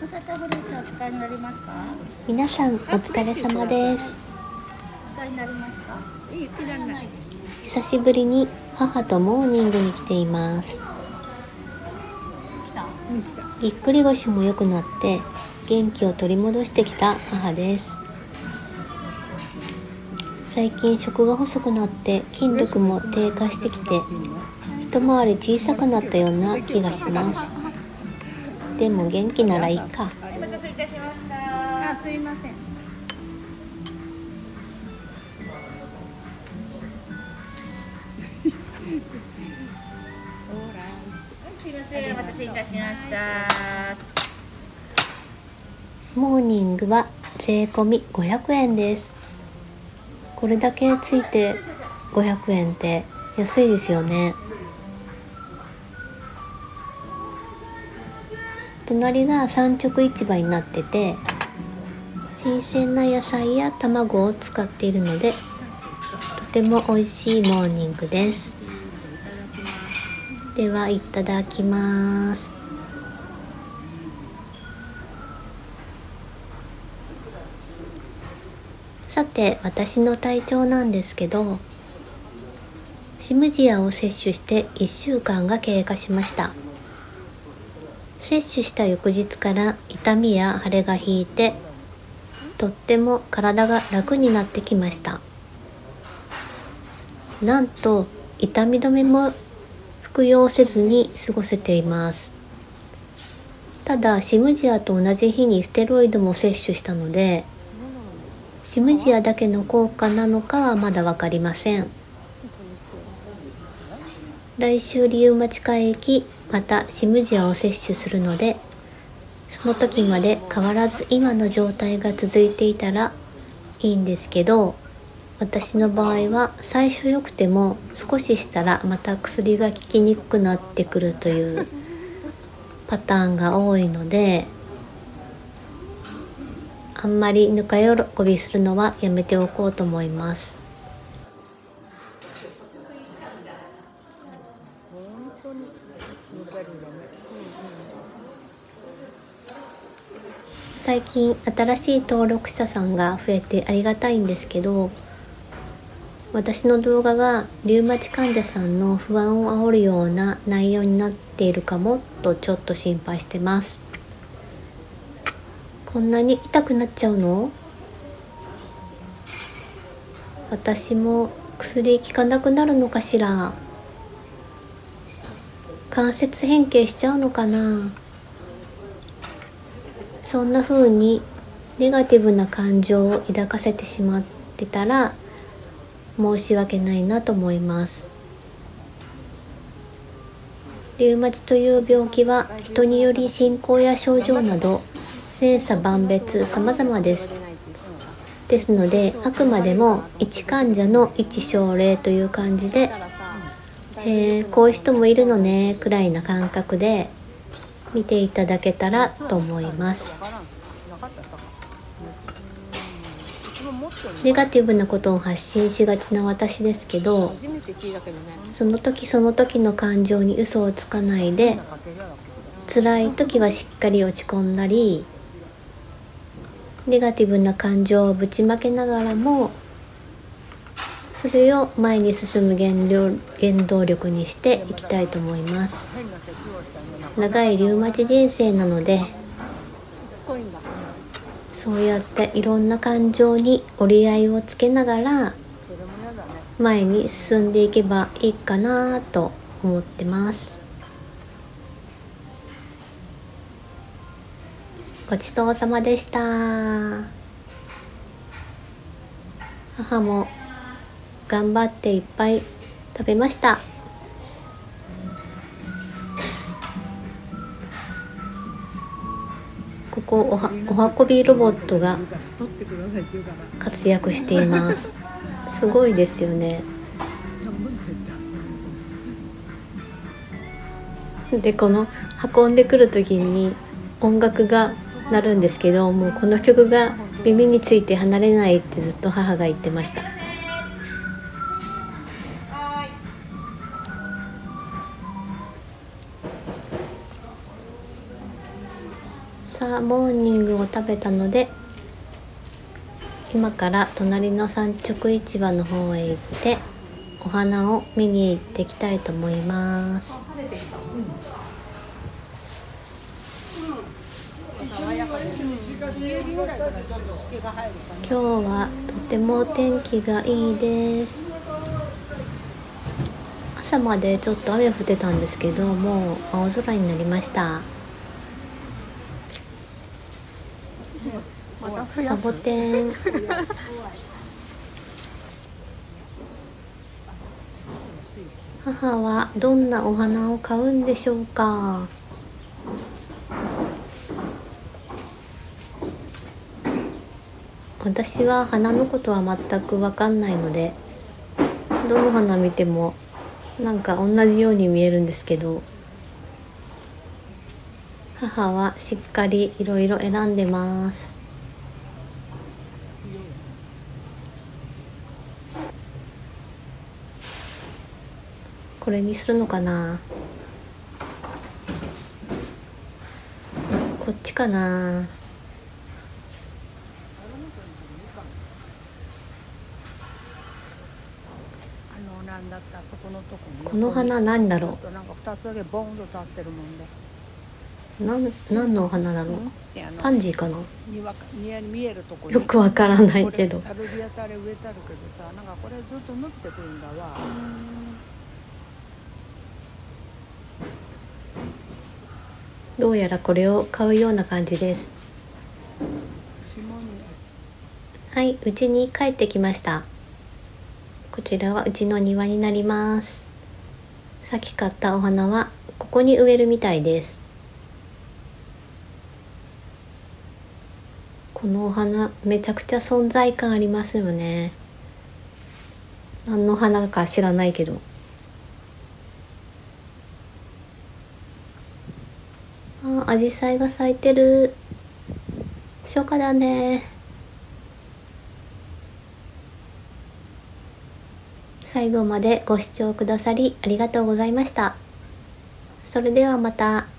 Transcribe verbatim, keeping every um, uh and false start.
サタフルーツお使いになりますか？ 皆さんお疲れ様です。 お使いになりますか？いい、いらないです。 久しぶりに母とモーニングに来ています。 来た？うん、来た。 ぎっくり腰も良くなって元気を取り戻してきた母です。最近食が細くなって筋力も低下してきて一回り小さくなったような気がします。でも元気ならいいか。 お待たせいたしました。あ、すいません。すいません、お待たせいたしました。 モーニングは税込みごひゃくえんです。これだけついてごひゃくえんって安いですよね。隣が産直市場になってて、新鮮な野菜や卵を使っているのでとても美味しいモーニングです。ではいただきます。さて、私の体調なんですけど、シムジアを摂取していっしゅうかんが経過しました。摂取した翌日から痛みや腫れが引いて、とっても体が楽になってきました。なんと痛み止めも服用せずに過ごせています。ただシムジアと同じ日にステロイドも摂取したので、シムジアだけの効果なのかはまだ分かりません。来週リウマチ科へ行き、またシムジアを摂取するので、その時まで変わらず今の状態が続いていたらいいんですけど、私の場合は最初良くても少ししたらまた薬が効きにくくなってくるというパターンが多いので、あんまりぬか喜びするのはやめておこうと思います。最近新しい登録者さんが増えてありがたいんですけど、私の動画がリウマチ患者さんの不安を煽るような内容になっているかもとちょっと心配してます。こんなに痛くなっちゃうの？私も薬効かなくなるのかしら？関節変形しちゃうのかな？そんな風にネガティブな感情を抱かせてしまってたら申し訳ないなと思います。リウマチという病気は人により進行や症状など千差万別様々です。ですので、あくまでも一患者の一症例という感じで、えー、こういう人もいるのねくらいな感覚で見ていただけたらと思います。ネガティブなことを発信しがちな私ですけど、その時その時の感情に嘘をつかないで、辛い時はしっかり落ち込んだり、ネガティブな感情をぶちまけながらもそれを前に進む原動力にしていきたいと思います。長いリウマチ人生なので、そうやっていろんな感情に折り合いをつけながら前に進んでいけばいいかなと思ってます。ごちそうさまでした。母も頑張っていっぱい食べました。ここおはお運びロボットが活躍しています。すごいですよね。で、この運んでくる時に音楽が鳴るんですけど、もうこの曲が耳について離れないってずっと母が言ってました。さあモーニングを食べたので、今から隣の産直市場の方へ行ってお花を見に行ってきたいと思います。今日はとても天気がいいです。朝までちょっと雨降ってたんですけど、もう青空になりました。サボテン母はどんなお花を買うんでしょうか。私は花のことは全く分かんないので、どの花見てもなんか同じように見えるんですけど、母はしっかりいろいろ選んでます。これにするのかな、こっちかな。この花なんだろう。なん何のお花だろう。パンジーかな。よくわからないけど。どうやらこれを買うような感じです。はい、うちに帰ってきました。こちらはうちの庭になります。さっき買ったお花はここに植えるみたいです。このお花めちゃくちゃ存在感ありますよね。何の花か知らないけど。あ、アジサイが咲いてる。初夏だね。最後までご視聴くださりありがとうございました。それではまた。